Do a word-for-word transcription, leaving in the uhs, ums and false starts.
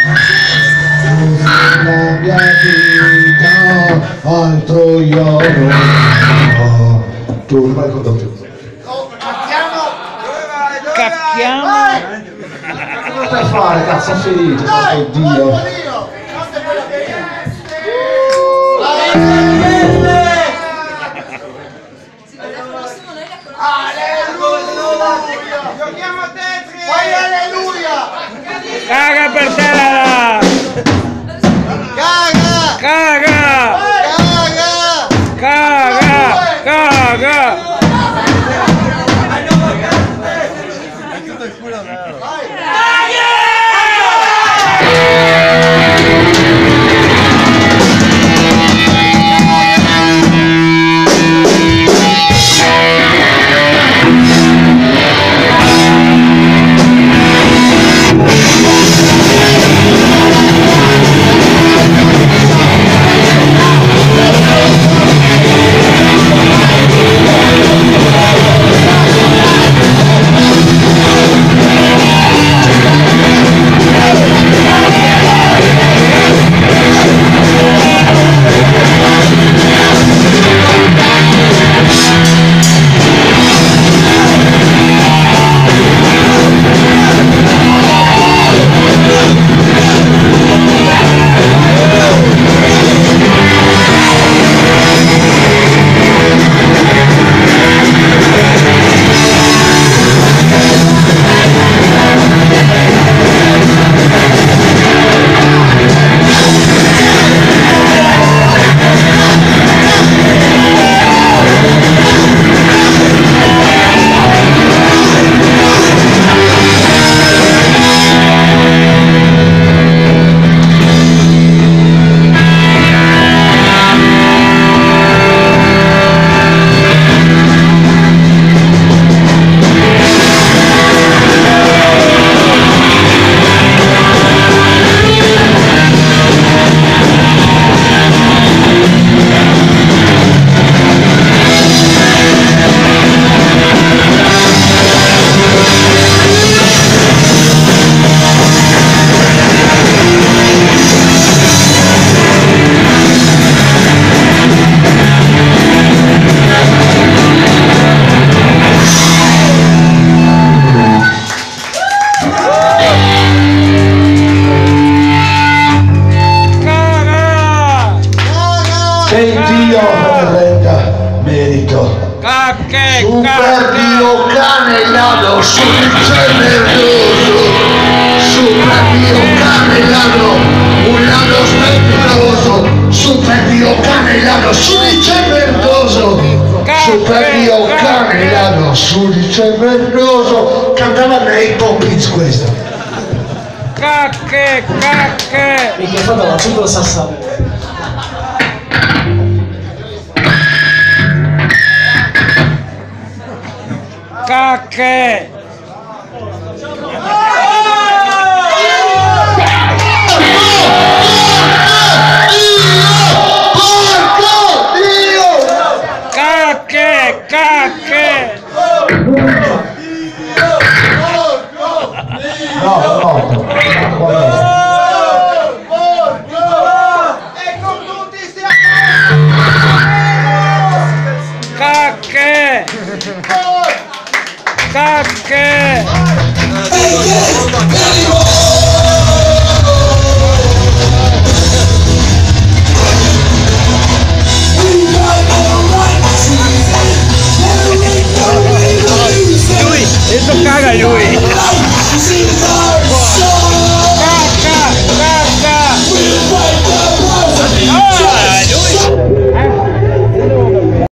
La mia vita, altro io non ho. Tu non hai contato più. Cacchiamo. Cosa stai a fare, cazzo felice? Oh Dio. Giochiamo a Tetris! Vai alleluia! Caga per terra. Caga! Caga. Caga! Caga. Caga. Che Dio renda merito. Cacche. Super Dio cane ladro, super nervoso. Super Dio cane ladro, un ladro splendidoso. Super Dio cane ladro, sudice merdoso. Super Dio cane ladro, sudice merdoso. Cantava lei Poppins questa. Cacche. Cacche. Mica fa dalla piccola sassale. Cacche.